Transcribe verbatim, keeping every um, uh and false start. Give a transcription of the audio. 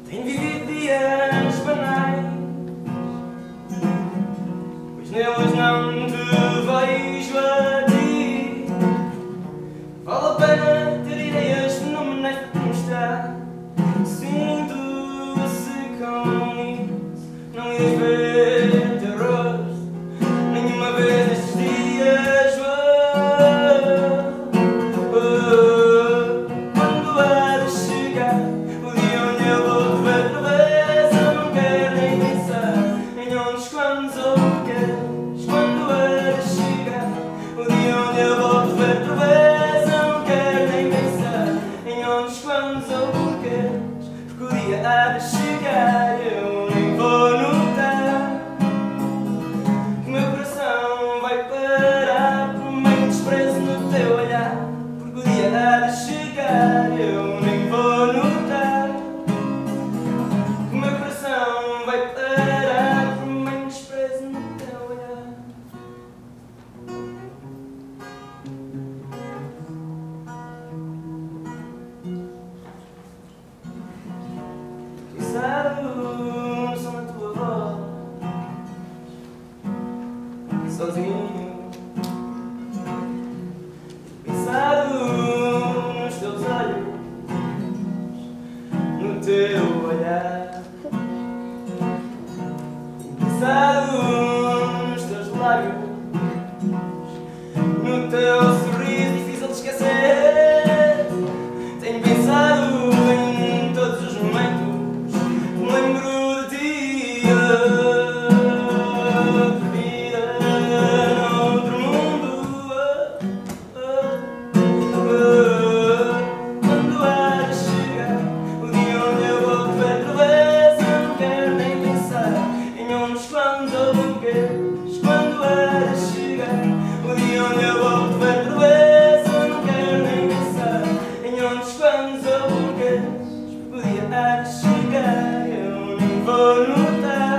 Tenho vivido dias banais, pois neles não te vejo a ti. Vale a pena ter ideias fenomenais para te mostrar. Sinto-se com isso, não ias ver teu rosto nenhuma vez nestes dias. Oh, oh, quando há de chegar o dia onde eu vou te ver outra vez, eu não quero nem pensar em onde, quantos ou porquês. Quando há de chegar o dia onde eu vou te ver outra vez, eu não quero nem pensar em onde, quantos ou porquês. Porque o dia há de chegar e eu nem vou notar que o meu coração vai parar por meio desprezo no teu olhar. Porque o dia há de chegar e eu nem vou notar que o meu coração vai parar por meio desprezo no teu olhar. Pisado no som da tua voz, sozinho, pensado nos teus olhos, no teu olhar, pensado nos teus lábios, no teu sorriso difícil de esquecer. Tenho pensado em todos os momentos que me lembro de ti, oh, perdida noutro mundo. Oh, oh, oh. Quando há de chegar o dia onde eu vou te ver outra vez, eu não quero nem pensar em onde, quando ou porquês. Quando há de chegar o dia onde eu vou te ver outra vez, eu não quero nem pensar em onde, quando ou porquês. Porque o dia há de chegar e eu nem vou notar